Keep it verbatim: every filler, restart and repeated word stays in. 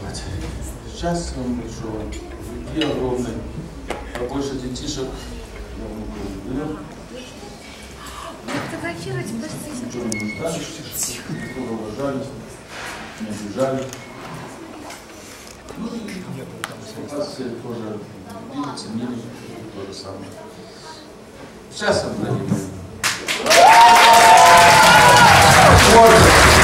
сказать? Счастья вам большого, любви огромной, побольше детишек. Я вам люблю. Фотографируйте, подождите. Ничего не нуждались, никого уважали, не обижали. Ну и вас все тоже любили, ценили, то же самое. Сейчас, дорогие мои.